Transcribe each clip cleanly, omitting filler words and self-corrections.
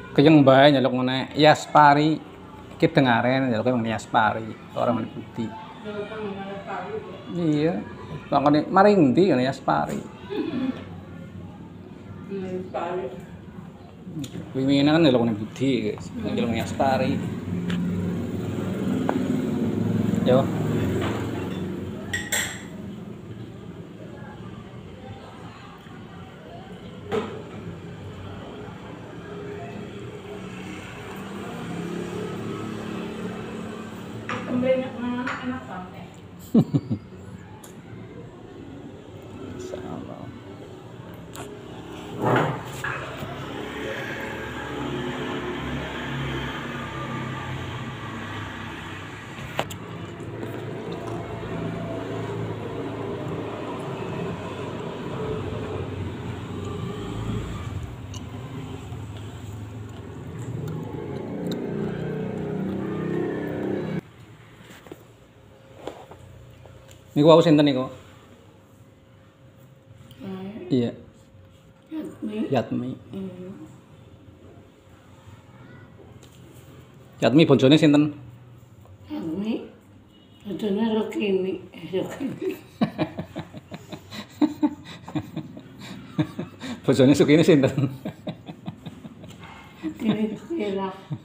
Kejeng bae nyeluk ngene Yaspari. Iki dengaren nyeluk ngene Yaspari, ora men Budi. Iya. Makane mari endi ngene Yaspari. Yaspari. Wingi kan nyeluk ngene Budi, nyeluk ngene Yaspari. Yo. Kembali enak banget. Sama. Niku wau sinten niku? Iya. Yatmi. Yatmi bojone sinten? Yatmi. Bojone Rukini. Bojone Sukini sinten? Kira-kira.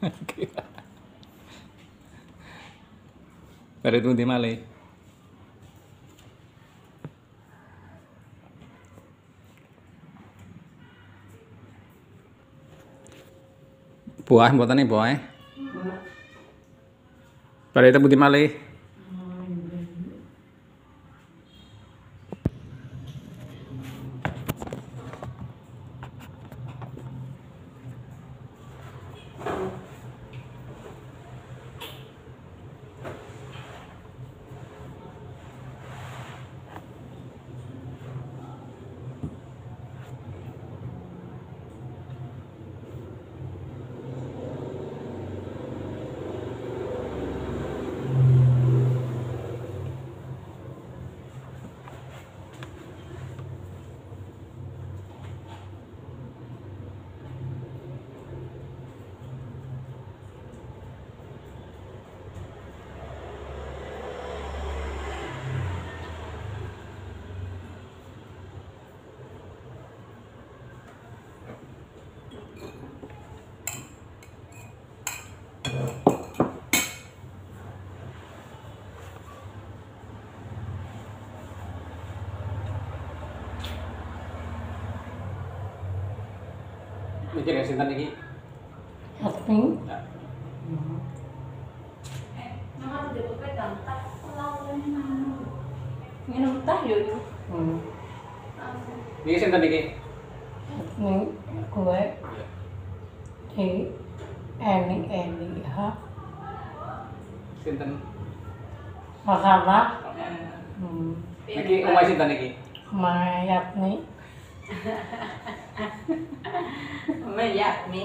Bare pundi malih? Buah mboten nih buah. Bare itu pundi malih? Mikir ya sinten iki? Yatmi. Minum teh yo. Niki sinten iki? Yatmi. Gue. Di. Eni. Ha. Sinten? Makana. Niki omahe sinten iki? Ma Yatmi. Yatmi.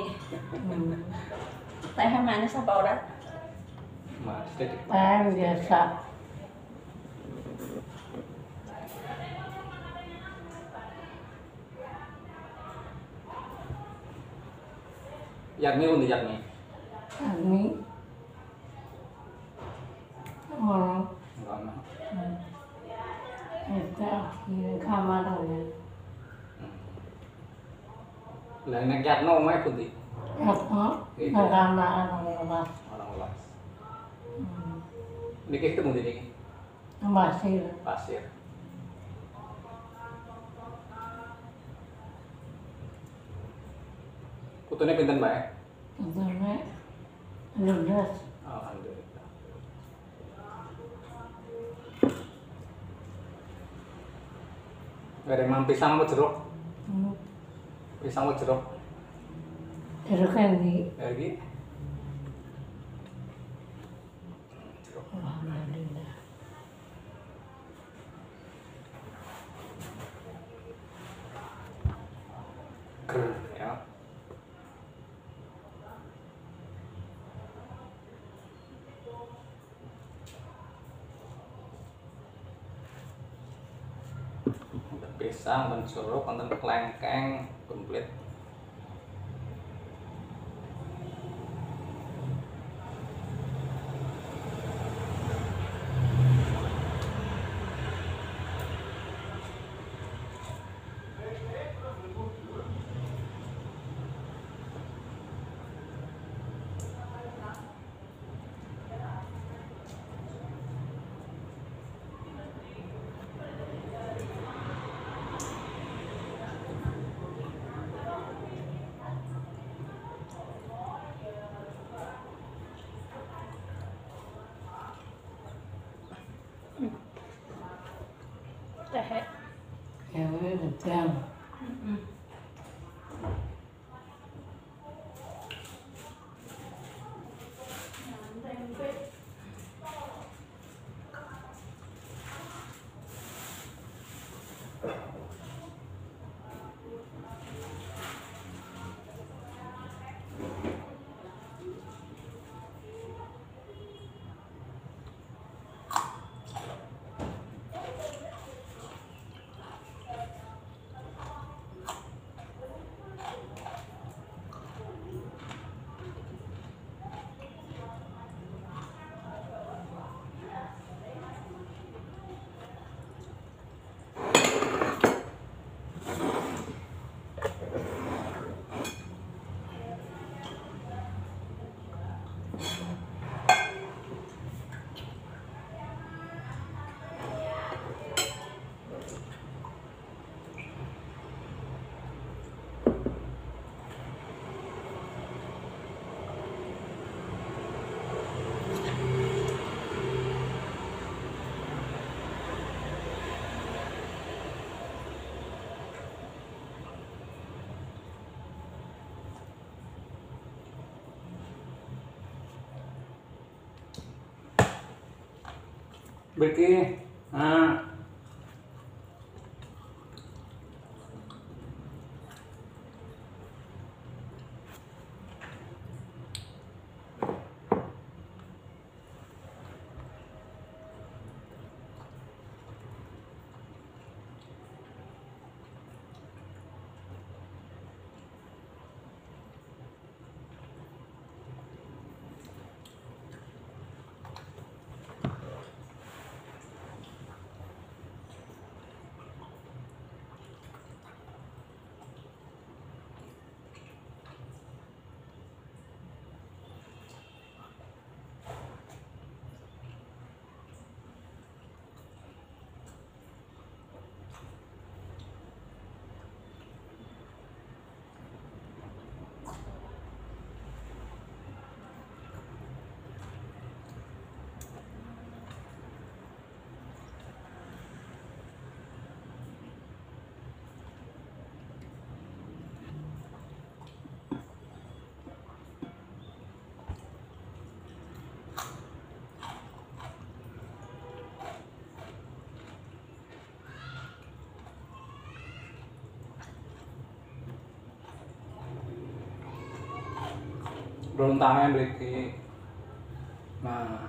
Teh manis apa ora? Mas, teh. Teh biasa. Yatmi undi Yatmi. Yatmi. Oh. Ngono. Itu di kamar ya. Lah nek Yatno omahe pundi? Yatmi. Makana anak-anak. Orang welas. Niki ketemu di niki. Masih. Pasir. Putune pinten, Mbak? Putune 12. Alhamdulillah. Bare mang pisang apa jeruk? Pisang apa jeruk? Jeruk ini. Lagi. Alhamdulillah. Ya. Pisang, jeruk, wonten klengkeng, komplit. gedang. Beki, nah, berontakan Beki. Nah,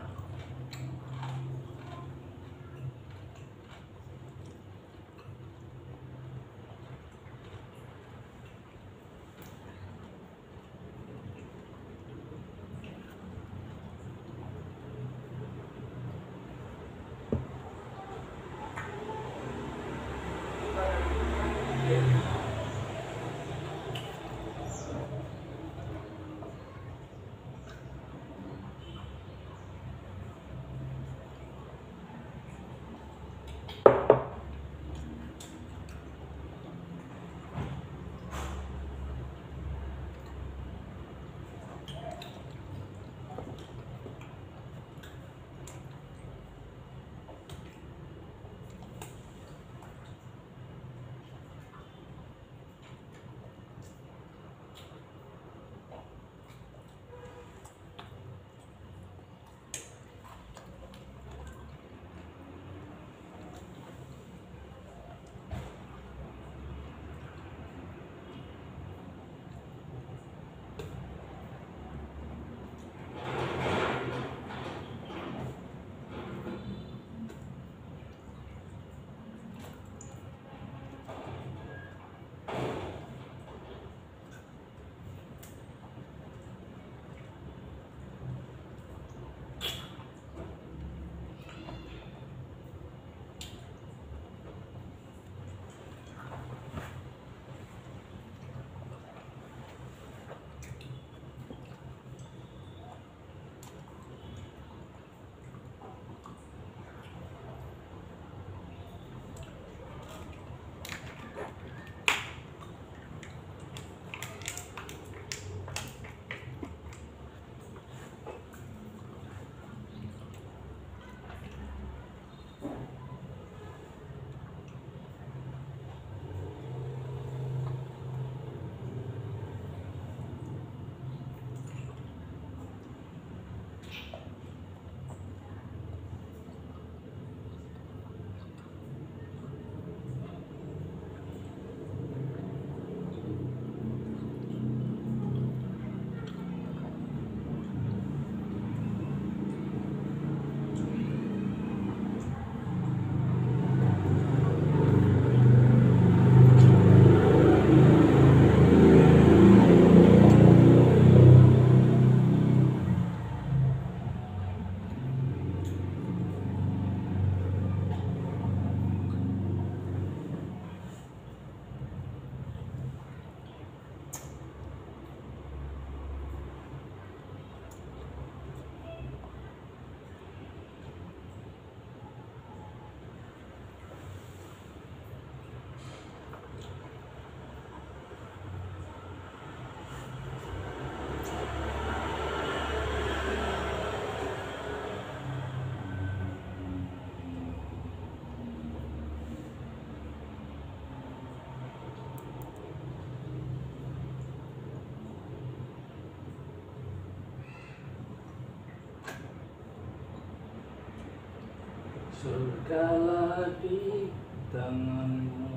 Segala di tanganmu,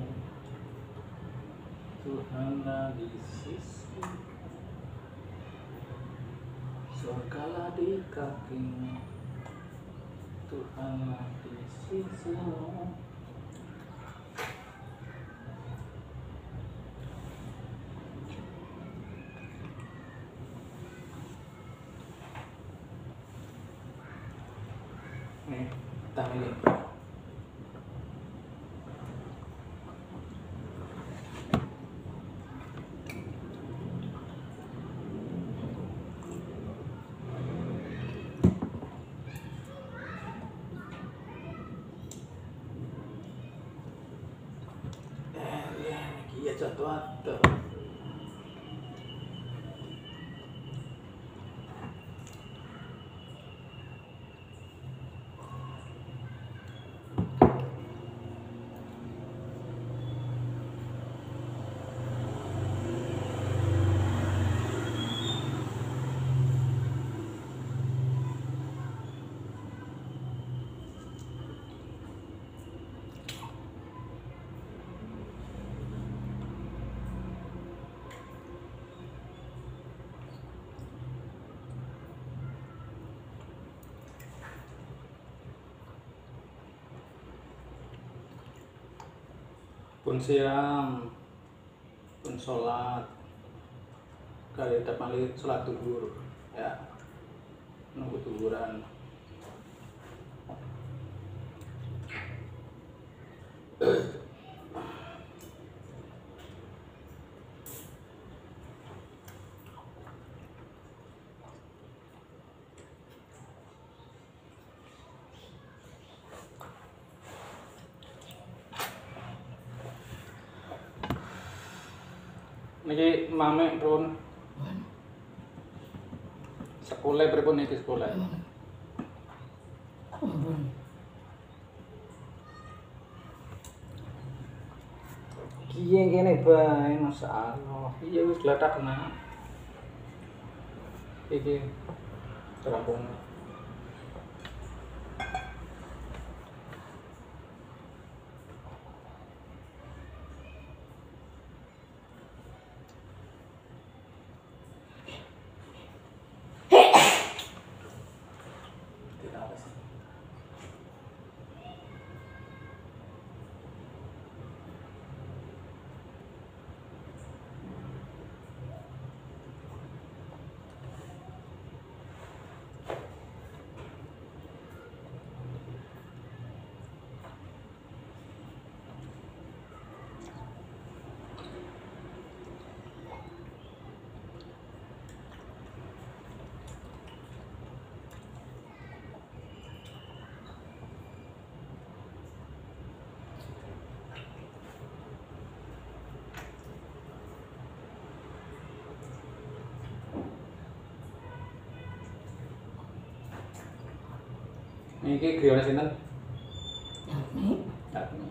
Tuhanlah di sisi, segala di kakimu, Tuhanlah di sisimu. Nih, tampilin. Iya jatuh atau pun siang, pun sholat, kali depan sholat duhur, ya, nunggu duhuran. Niki mame pripun? Sekolah pripun niki sekolah? Ampun. Kiye kene bae masalah. Iya wis glathak kena. Iki rampung. Niki griyane sinten? Ini Dateng.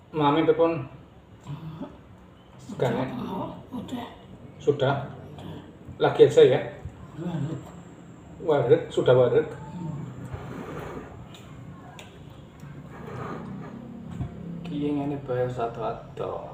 Mami pun Gane. Oh, udah. Sudah. Lagi aja ya. Lalu. Wareg, sudah wareg. Kiye ngene bayar satu-satu.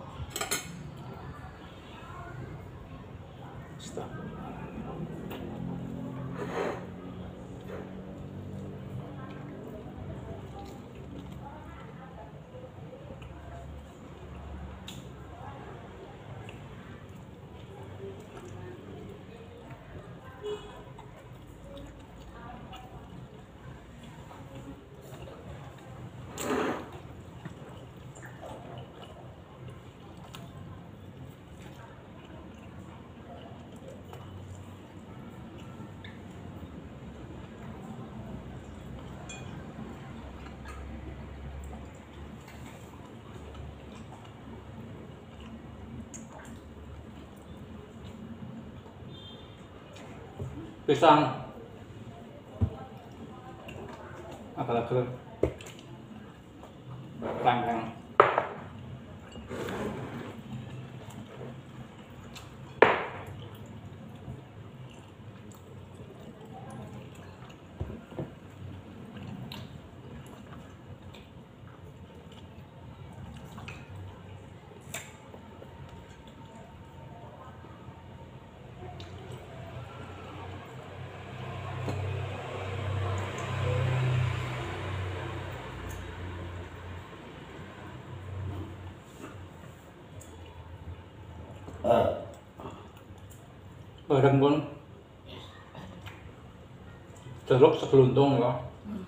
Pisang agak-agak rangkang. Bareng pun jeruk segeluntung ya.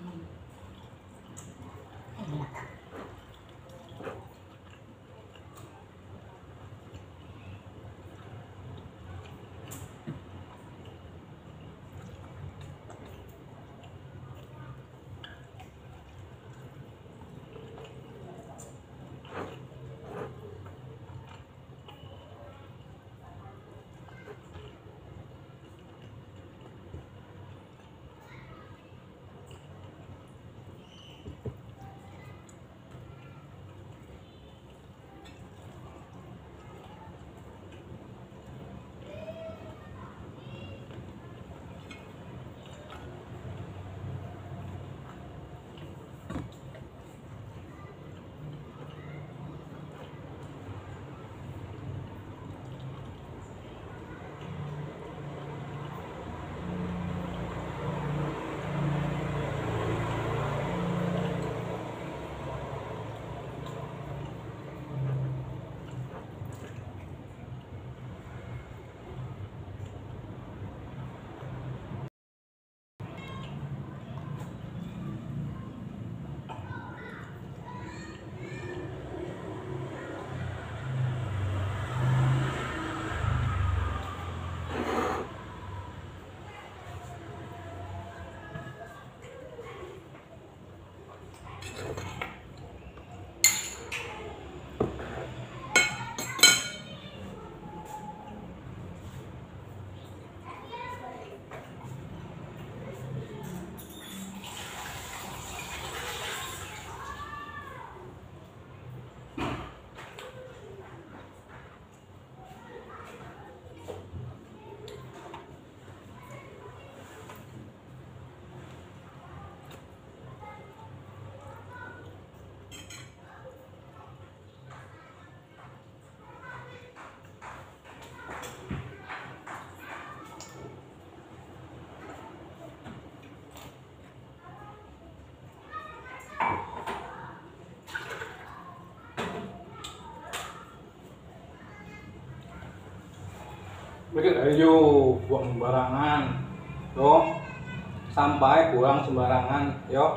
Mikir ayo buang sembarangan. Yo. Sampai buang sembarangan, yo.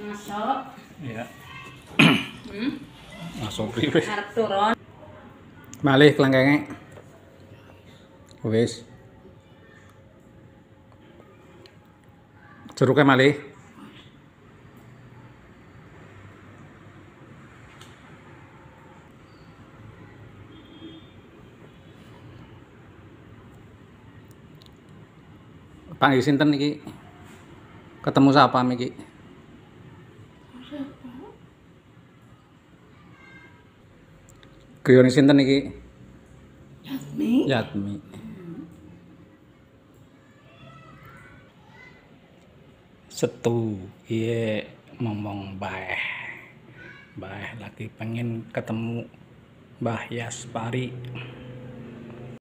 Masuk. Iya. Hmm. Masuk priwe. Arep turun. Malih kelengkenge. Wis. Jeruknya malih. Panggil sinten iki? Ketemu siapa iki? Guyone sinten iki? Yasmi. Yatmi. Setu, iya ngomong bae. Bae lagi pengen ketemu Mbah Yaspari.